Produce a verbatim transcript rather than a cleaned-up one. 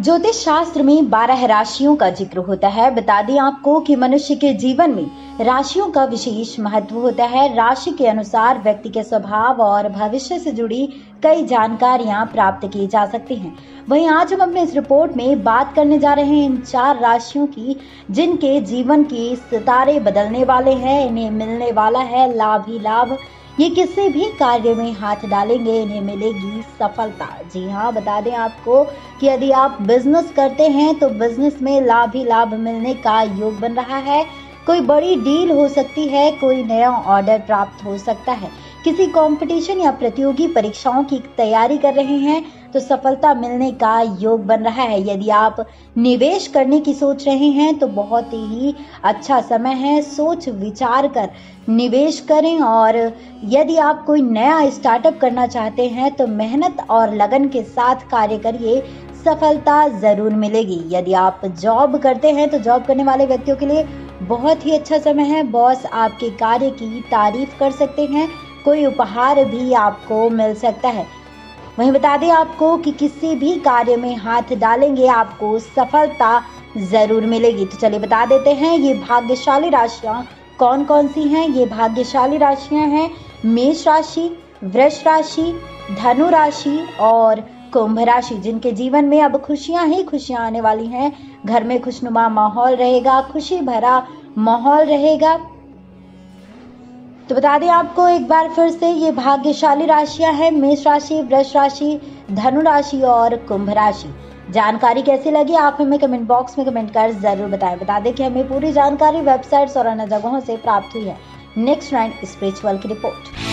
ज्योतिष शास्त्र में बारह राशियों का जिक्र होता है। बता दें आपको कि मनुष्य के जीवन में राशियों का विशेष महत्व होता है। राशि के अनुसार व्यक्ति के स्वभाव और भविष्य से जुड़ी कई जानकारियां प्राप्त की जा सकती हैं। वहीं आज हम अपने इस रिपोर्ट में बात करने जा रहे हैं इन चार राशियों की, जिनके जीवन के सितारे बदलने वाले हैं। इन्हें मिलने वाला है लाभ ही लाभ। ये किसी भी कार्य में हाथ डालेंगे इन्हें मिलेगी सफलता। जी हाँ, बता दें आपको कि यदि आप बिजनेस करते हैं तो बिजनेस में लाभ ही लाभ मिलने का योग बन रहा है। कोई बड़ी डील हो सकती है, कोई नया ऑर्डर प्राप्त हो सकता है। किसी कंपटीशन या प्रतियोगी परीक्षाओं की तैयारी कर रहे हैं तो सफलता मिलने का योग बन रहा है। यदि आप निवेश करने की सोच रहे हैं तो बहुत ही अच्छा समय है। सोच विचार कर निवेश करें। और यदि आप कोई नया स्टार्टअप करना चाहते हैं तो मेहनत और लगन के साथ कार्य करिए, सफलता जरूर मिलेगी। यदि आप जॉब करते हैं तो जॉब करने वाले व्यक्तियों के लिए बहुत ही अच्छा समय है। बॉस आपके कार्य की तारीफ कर सकते हैं। कोई उपहार भी आपको मिल सकता है। वहीं बता दें आपको कि किसी भी कार्य में हाथ डालेंगे आपको सफलता जरूर मिलेगी। तो चलिए बता देते हैं ये भाग्यशाली राशियां कौन कौन सी हैं। ये भाग्यशाली राशियां हैं मेष राशि, वृष राशि, धनु राशि और कुंभ राशि, जिनके जीवन में अब खुशियां ही खुशियां आने वाली हैं। घर में खुशनुमा माहौल रहेगा, खुशी भरा माहौल रहेगा। तो बता दें आपको एक बार फिर से ये भाग्यशाली राशियां हैं मेष राशि, वृष राशि, धनु राशि और कुंभ राशि। जानकारी कैसी लगी आप हमें कमेंट बॉक्स में कमेंट कर जरूर बताएं। बता दें कि हमें पूरी जानकारी वेबसाइट्स और अन्य जगहों से प्राप्त हुई है। नेक्स्ट नाइन स्पिरिचुअल की रिपोर्ट।